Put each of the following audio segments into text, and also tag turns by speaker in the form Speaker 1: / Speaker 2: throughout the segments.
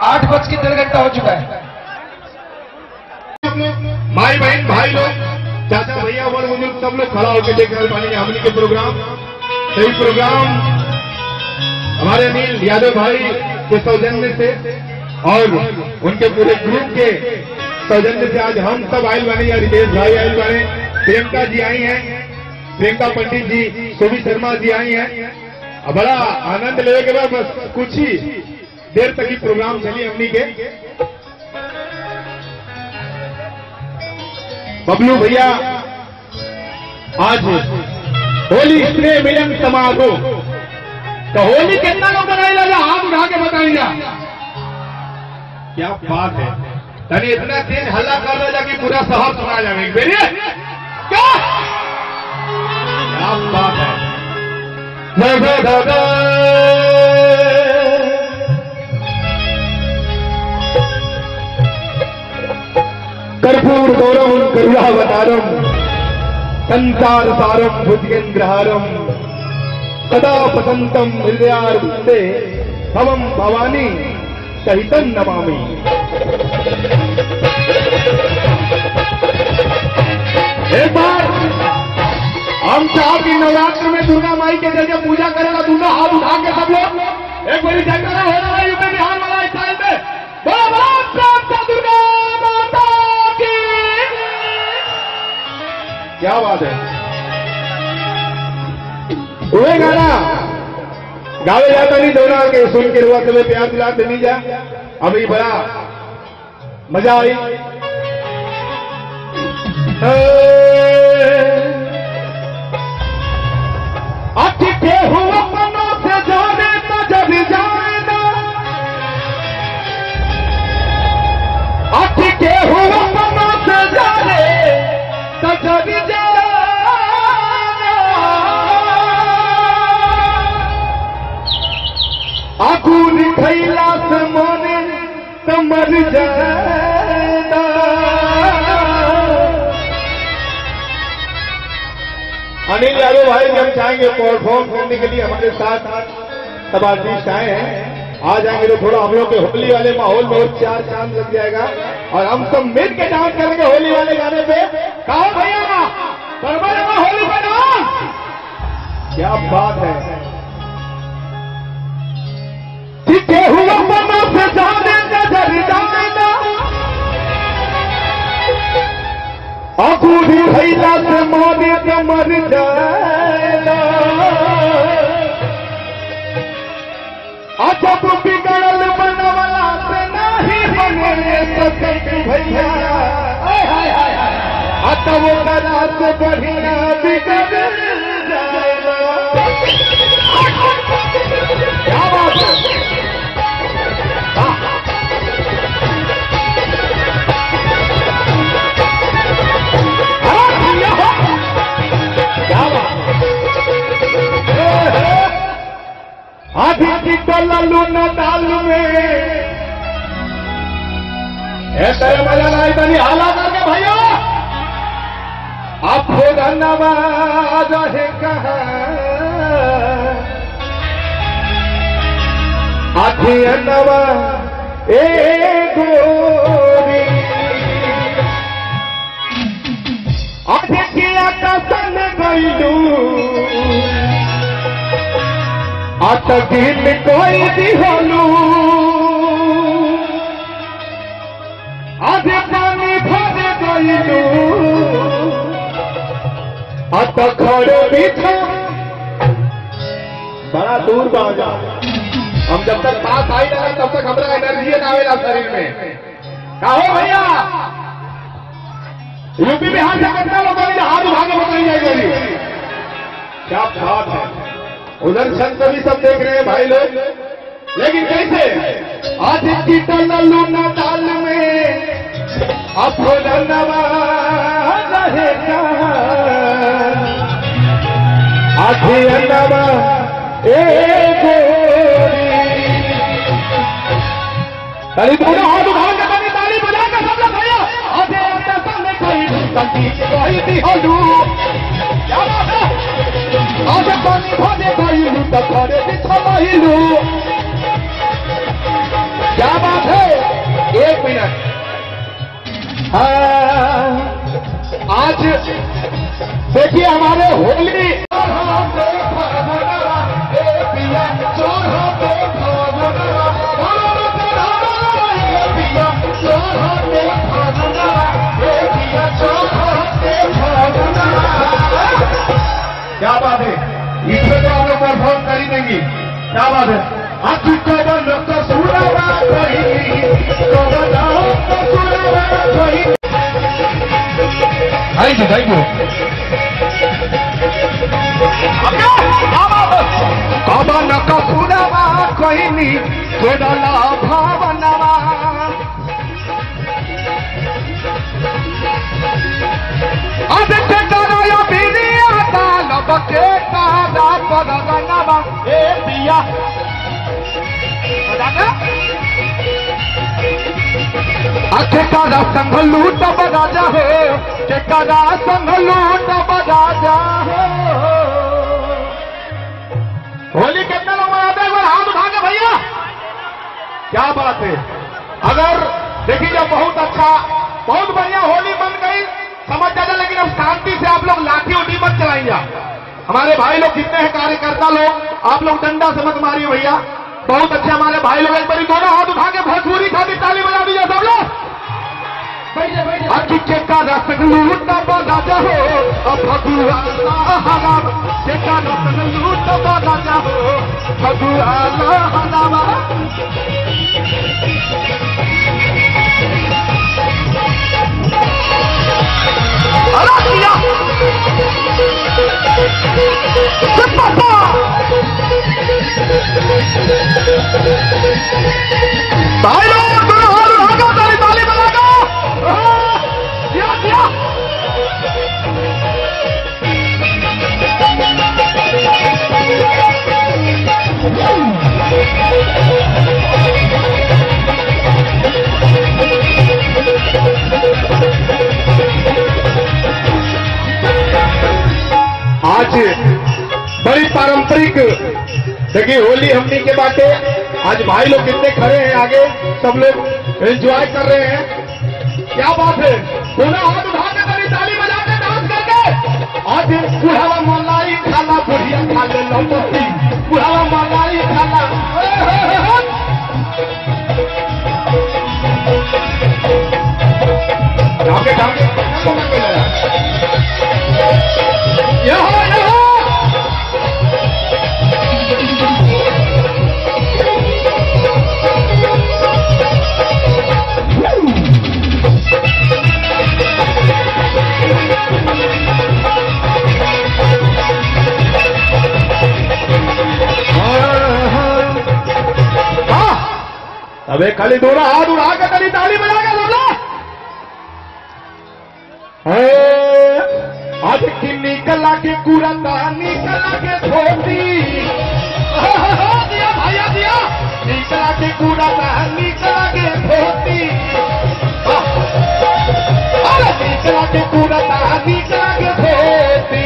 Speaker 1: 8:03 हो चुका है।
Speaker 2: माई बहन भाई लोग चाचा भैया वर बुजुर्ग सब लोग खड़ा होकर देख रहे पाएंगे हमने के प्रोग्राम। सही प्रोग्राम हमारे अनिल यादव भाई के सौजन्य से और उनके पूरे ग्रुप के सौजन्य से आज हम सब आयल बने या रितेश भाई आयल बने, प्रियंका जी आई हैं, प्रियंका पंडित जी, सुभी शर्मा जी आई हैं। बड़ा आनंद लेने के बाद बस कुछ ही देर तक ही प्रोग्राम चली हमनी के। बबलू भैया आज होली स्नेह मिलन समारोह, तो होली कितना लोग बनाई ला हाथ उठा के बताइए। क्या बात है, तने इतना तेज हल्ला कर रहा कि पूरा शहर सुना जाए क्या बात है। कर्पूर गौरम करुणावतारम संसार सारम भुजगेन्द्रहारम सदा पतंतम हृदयार्थे भवम भवानी सहितं नमामि। एक बार हम चाह की नवरात्र में दुर्गा माई के जगह पूजा करेगा, दुर्गा हाथ उठा के सब लोग एक बड़ी जगह हो रहा है यूपी बिहार वाला स्टाइल में, बड़ा बड़ा दुर्गा माता की। क्या बात है, वही गाना गावे जाता नहीं दोनों के सुन के रुआ तुम्हें प्यार दिला नहीं जा। अभी बड़ा मजा आई। के हुआ मनो से जाने तो जब जाएगा, के हुआ मनो से जाने तो जब जाएगा, आगू निखैला से मोने तो मर जाएगा। अनिल यादव भाई हम चाहेंगे परफॉर्म करने के लिए हमारे साथ सब आर्टिस्ट आए हैं, आ जाएंगे तो थोड़ा हम लोग के होली वाले माहौल में और चार चांद लग जाएगा और हम सब मिल के डांस करेंगे होली वाले गाने पे। कहा भैया होली का डांस, क्या बात है। ठीक हुआ मनो से जाने नजर जाना, अबूरी भैया से मोने तो मर जाएगा। जब बिगड़ल बनवला से नहीं बने तो भैया तब कला से बढ़िया बिगड़ जाएगा। क्या बात है, आधी की लल्लू न दाल में ऐसा मजा नहीं बनी हाला करके भैया आप होगा नवाज है कहा आधी नवा ए गोरी आधी किया कसन गईलू दिन कोई दिहलू आधे पानी भरे गईलू खड़े पीछे बड़ा दूर बाजा। हम जब तक पास आई ना तब तक हमारा एनर्जी ना आवेला शरीर में। कहो भैया यूपी बिहार से कितना लोगों ने हाथ उठा के बताई जाएगी। क्या बात है, उधर संत भी सब देख रहे हैं भाई लोग, लेकिन कैसे आज की लल्लू न दाल में अब नवा रहेगा आधी नवा ए गोरी। ताली दोनों हाथ उठा के बनी ताली बजा के सब लोग भैया आधे सामने कोई दी होलू। क्या बात है, आज पानी भरे गईलू तो खड़े बिछा लू। क्या बात है, आज देखिए हमारे होली क्या बात है, इसमें तो आप लोग परफॉर्म कर ही देंगी। क्या बात है,
Speaker 1: थैंक यू थैंक यू।
Speaker 2: कवन कसुरवा कहनी तोड़ला भावनवा अदित्य कराया बिरिया तालब के कादा परगनवा ए पिया ठेकादा संग लूट बराजा हो, ठेकादा संग लूट बराजा हो। होली कितने लोग मनाते हैं, एक बार हाथ उठा के भैया। क्या बात है, अगर देखिए जब बहुत अच्छा बहुत बढ़िया होली बन गई समझ जाता, लेकिन अब शांति से आप लोग लाठी उठी मत चलाइए। हमारे भाई लोग कितने हैं कार्यकर्ता लोग, आप लोग डंडा से मत मारिए भैया। बहुत अच्छे हमारे भाई लोग, एक बार दोनों हाथ उठा के भोजपुरी खाती ताली बजा दीजिए सब लोग। के का रसग लूट राजा हो, भगुआ हराम के का रसग लूट राजा हो, भगुआ हराम। भाई लोग ताली ताली बजा दो। आज बड़ी पारंपरिक देखिए होली हमनी के बाटे। आज भाई लोग कितने खड़े हैं आगे, सब लोग एंजॉय कर रहे हैं। क्या बात है, दोनों हाथ उठा के ताली ताली बजा के डांस करके। आज बुढ़ावा मलाई खाना बुढ़िया खा ले लौटी, बुढ़ावा मलाई खाना जाके जाके अबे खाली दोनों हाथ उड़ा के ताली ताली बजा के सब लोग। आज की निकला के कुरता निकला के धोती, दिया भैया दिया, निकला के कुरता निकला के धोती, निकला के कुरता निकला के धोती।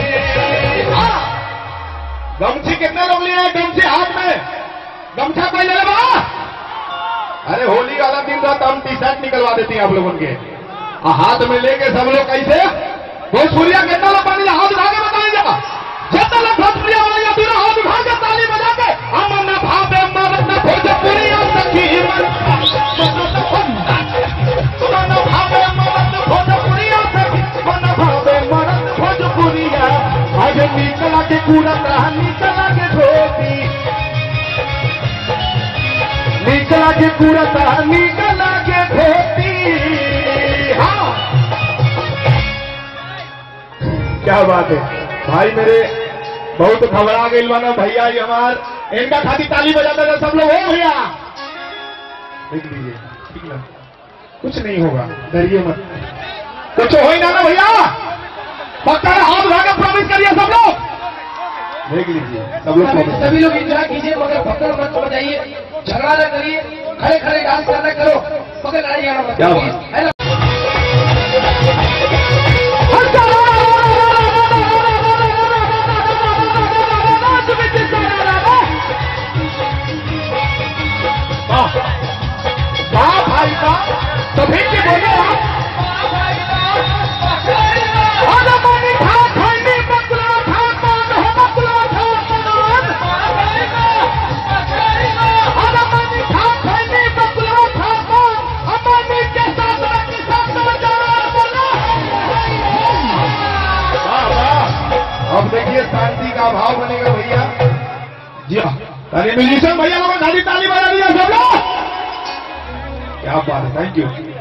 Speaker 2: गमछी कितने लोग लिए हैं, गमछी हाथ में, गमछा कोई ले बा। अरे होली वाला दिन था तो हम टी शर्ट निकलवा देते हैं आप लोगों के, हाथ में लेके सब लोग कैसे भोजपुरिया कितना लोग बने हाथ उठा के बताइए। जितना लोग भोजपुरिया वाले दोनों हाथ उठा के ताली बजा के अमर न भावे मरद न भोजपुरिया सखी मन न भावे मरद भोजपुरिया सखी मन भावे मरद भोजपुरिया। आज निकला के कुरता निकला के धोती, निकला के कुरता निकला के धोती। हाँ क्या बात है भाई मेरे, बहुत घबरा गई माना भैया ये हमार इनका खाती ताली बजाते थे सब लोग। हो भैया देख लीजिए, ठीक ना, कुछ नहीं होगा, डरिए मत, कुछ हो ही ना भैया, पक्का हाथ उठा के प्रॉमिस करिए सब लोग। देख लीजिए सब लोग,
Speaker 1: सभी लोग एंजॉय कीजिए, मगर पकड़ मत बजाइए, झगड़ा न करिए, खड़े खड़े डांस करना करो, पकड़ लड़ाई आना मत।
Speaker 2: क्या बात भाई का सभी के बोले
Speaker 1: क्या भाव बनेगा भैया।
Speaker 2: जी हाँ, अरे म्यूजिशियन भैया लोगों ने ताली बजा दिया सब लोग, क्या बात है, थैंक यू।